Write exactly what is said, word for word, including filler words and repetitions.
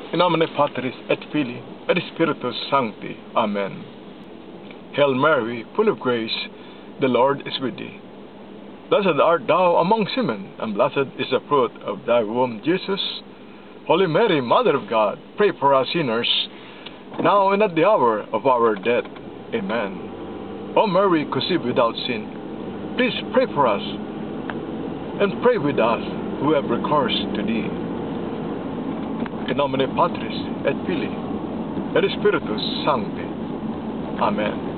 In nomine Patris et Filii et Spiritus Sancti. Amen. Hail Mary, full of grace, the Lord is with thee. Blessed art thou amongst women, and blessed is the fruit of thy womb, Jesus. Holy Mary, Mother of God, pray for us sinners, now and at the hour of our death. Amen. O Mary, conceived without sin, please pray for us, and pray with us who have recourse to thee. In nomine Patris et Filii et Spiritus Sancti. Amen.